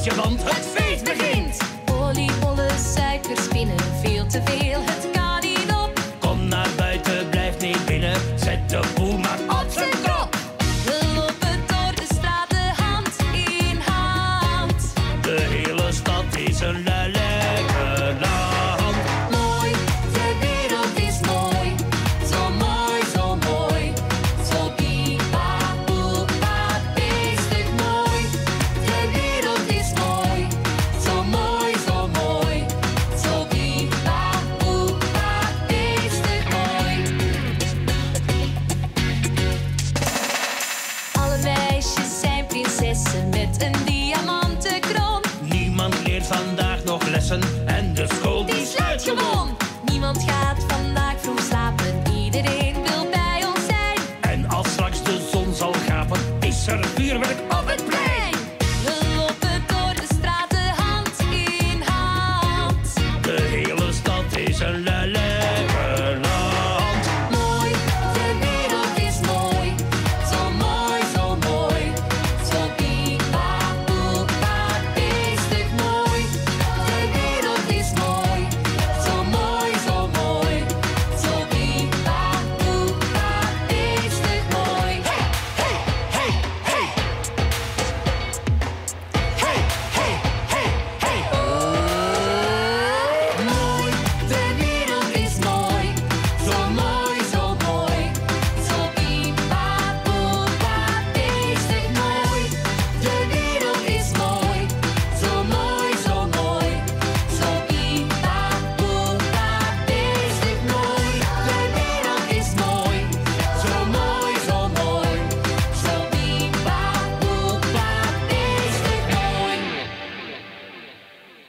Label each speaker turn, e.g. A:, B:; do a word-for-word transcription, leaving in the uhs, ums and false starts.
A: feestje, want het feest begint.
B: Oliebollen, suikerspinnen, veel te veel, het kan niet op.
A: Kom naar buiten, blijf niet binnen, zet de boel maar op zijn kop.
B: We lopen door de straten hand in hand.
A: De hele stad is een lelijke land.
B: Mooi, de wereld is mooi, zo mooi, zo mooi. Zo pipa, poepa, beestig mooi. De wereld is mooi, zo mooi, zo mooi. Zo pipa, poepa, beestig mooi. Alle meisjes zijn prinsessen met een